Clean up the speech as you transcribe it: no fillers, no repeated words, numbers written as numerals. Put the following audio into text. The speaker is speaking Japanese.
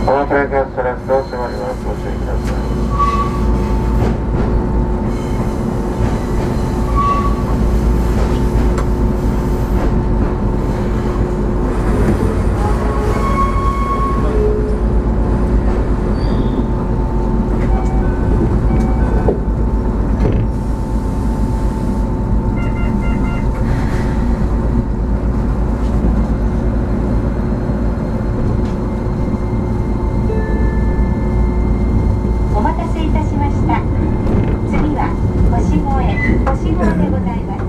大倉ガストラストを閉まります。ご注意ください。 次は星越でございます。